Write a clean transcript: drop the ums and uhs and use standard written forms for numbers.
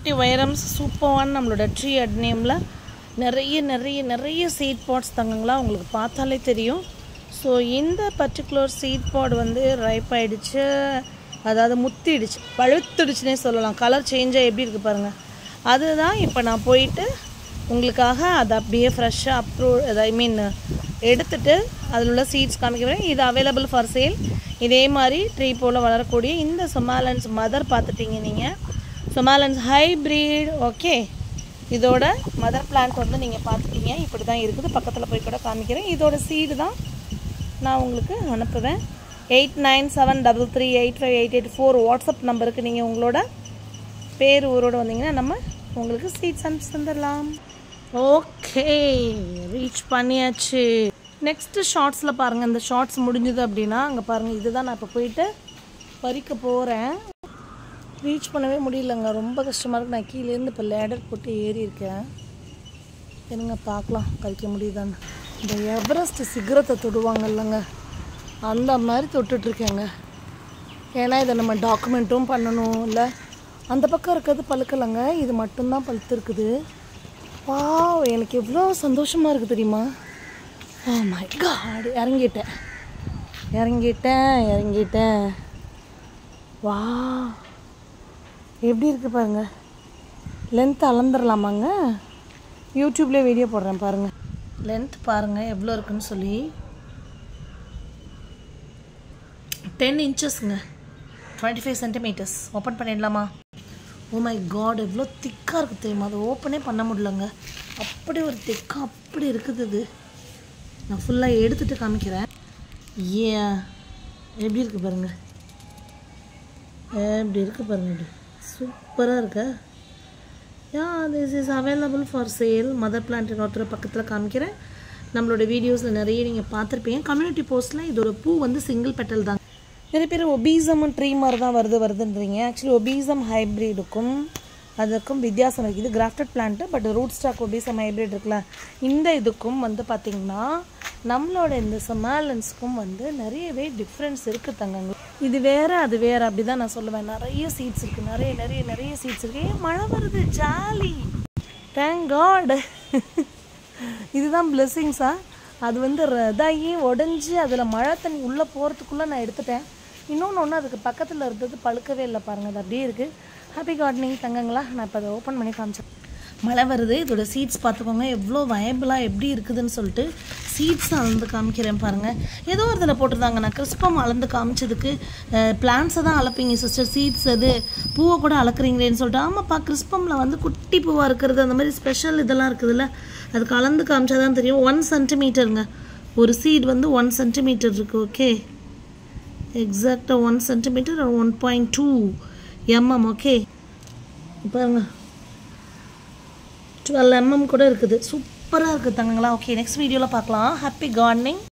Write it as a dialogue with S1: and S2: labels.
S1: 240 வைரம்ஸ் சூப்பரான நம்மளோட ட்ரீ அட்னியமில் நிறைய சீட் பாட்ஸ் தங்கங்களா உங்களுக்கு பார்த்தாலே தெரியும். ஸோ இந்த பர்டிகுலர் சீட் பாட் வந்து ரைப் ஆகிடுச்சு, அதாவது முத்திடுச்சு, பழுத்துடுச்சுன்னே சொல்லலாம். கலர் சேஞ்சாக எப்படி இருக்குது பாருங்கள். அதுதான் இப்போ நான் போயிட்டு உங்களுக்காக அதை அப்படியே ஃப்ரெஷ்ஷாக எடுத்துகிட்டு அதில் உள்ள சீட்ஸ் காமிக்கிறேன். இது அவைலபிள் ஃபார் சேல். இதே மாதிரி ட்ரீ போல் வளரக்கூடிய இந்த சொமாலன்ஸ் மதர் பார்த்துட்டிங்க நீங்கள். சொமாலன்ஸ் ஹைப்ரிட். ஓகே, இதோட மதர் பிளான்ட் வந்து நீங்கள் பார்த்துட்டீங்க. இப்படி தான் இருக்குது. பக்கத்தில் போய் கூட காமிக்கிறேன். இதோட சீடு தான் நான் உங்களுக்கு அனுப்புவேன். 8973385884 வாட்ஸ்அப் நம்பருக்கு நீங்கள் உங்களோட பேர் ஊரோடு வந்தீங்கன்னா நம்ம உங்களுக்கு சீட்ஸ் அனுப்பிச்சு தந்துடலாம். ஓகே, ரீச் பண்ணியாச்சு. நெக்ஸ்ட்டு ஷார்ட்ஸில் பாருங்கள். இந்த ஷார்ட்ஸ் முடிஞ்சுது அப்படின்னா அங்கே பாருங்கள், இதுதான் நான் இப்போ போயிட்டு பறிக்க போகிறேன். ரீச் பண்ணவே முடியலங்க, ரொம்ப கஷ்டமாக இருக்குது. நான் கீழேருந்து இப்போ லேடர் போட்டு ஏறி இருக்கேன். என்னங்க பார்க்கலாம் பறிக்க முடியுதான்னு. இந்த எவரெஸ்ட் சிகரத்தை தொடுவாங்க இல்லைங்க, அந்த மாதிரி தொட்டுட்ருக்கேங்க. ஏன்னா இதை நம்ம டாக்குமெண்ட்டும் பண்ணணும். இல்லை அந்த பக்கம் இருக்கிறது பழுக்கலைங்க, இது மட்டும்தான் பழுத்து இருக்குது. வா, எனக்கு எவ்வளோ சந்தோஷமாக இருக்குது தெரியுமா. ஓ மை காட், இறங்கிட்டேன். வா, எப்படி இருக்குது பாருங்கள். லென்த் அளந்துடலாமாங்க, யூடியூப்லேயே வீடியோ போடுறேன் பாருங்கள். லென்த் பாருங்கள் எவ்வளோ இருக்குன்னு சொல்லி. 10 இன்ச்சஸ்ங்க, 25 சென்டிமீட்டர்ஸ். ஓப்பன் பண்ணிடலாமா? ஓ மை காட், எவ்வளோ திக்காக இருக்குது தெரியுமா. அதை ஓப்பனே பண்ண முடியலங்க, அப்படி ஒரு திக்காக அப்படி இருக்குது. இது நான் ஃபுல்லாக எடுத்துகிட்டு காமிக்கிறேன். எப்படி இருக்குது பாருங்கள், எப்படி இருக்குது பாருங்கள், சூப்பராக இருக்கா. This is available for sale. Mother plant ஒருத்தர் பக்கத்தில் காமிக்கிறேன். நம்மளோட வீடியோஸில் நிறைய நீங்கள் பார்த்துருப்பீங்க. கம்யூனிட்டி போஸ்ட்டில் இதோட பூ வந்து சிங்கிள் பெட்டல் தான். நிறைய பேர் ஒபீசம் ட்ரீ மாதிரி தான் வருதுன்றீங்க. ஆக்சுவலி ஒபீசம் ஹைப்ரிடுக்கும் அதுக்கும் வித்தியாசம் இருக்குது. இது grafted plant, but root stock ஒபீசம் ஹைப்ரிட் இருக்குல்ல, இந்த இதுக்கும் வந்து பார்த்திங்கன்னா நம்மளோட இந்த சொமாலன்ஸுக்கும் வந்து நிறையவே டிஃப்ரென்ஸ் இருக்குது தங்கங்க. இது வேறு அது வேறு அப்படி தான் நான் சொல்லுவேன். நிறைய சீட்ஸ் இருக்குது, நிறைய சீட்ஸ் இருக்குது. மழை வருது, ஜாலி, தேங்க் காட். இதுதான் பிளெஸ்ஸிங்ஸா. அது வந்து இதாகி உடஞ்சி அதில் மழை தண்ணி உள்ளே போகிறதுக்குள்ளே நான் எடுத்துட்டேன். இன்னொன்று அதுக்கு பக்கத்தில் இருந்தது பழுக்கவே இல்லை பாருங்கள், அது அப்படியே இருக்குது. ஹாப்பி கார்டனிங் தங்கங்களா. நான் இப்போ அதை ஓப்பன் பண்ணி காமிச்சேன். மழை வருது, இதோட சீட்ஸ் பார்த்துக்கோங்க எவ்வளோ வயபிளாக எப்படி இருக்குதுன்னு சொல்லிட்டு சீட்ஸ் அளந்து காமிக்கிறேன் பாருங்கள். ஏதோ ஒரு இதில் போட்டிருந்தாங்க, நான் கிறிஸ்பம் அளந்து காமிச்சதுக்கு பிளான்ஸை தான் அளப்பீங்க சிஸ்டர், சீட்ஸ் அது பூவை கூட அளக்குறீங்களேன்னு சொல்லிட்டு. ஆமாப்பா, கிறிஸ்பமில் வந்து குட்டி பூவாக இருக்கிறது அந்த மாதிரி ஸ்பெஷல் இதெல்லாம் இருக்குதுல்ல, அதுக்கு அளந்து காமிச்சா தான் தெரியும். 1 சென்டிமீட்டருங்க, ஒரு சீட் வந்து 1 சென்டிமீட்டர் இருக்குது. ஓகே, எக்ஸாக்டாக 1 சென்டிமீட்டர் 1.2 mm. ஓகே, பாருங்க 12 mm கூட இருக்குது. சூப்பராக இருக்குது தங்கங்களா. ஓகே, நெக்ஸ்ட் வீடியோவில் பார்க்கலாம். Happy gardening.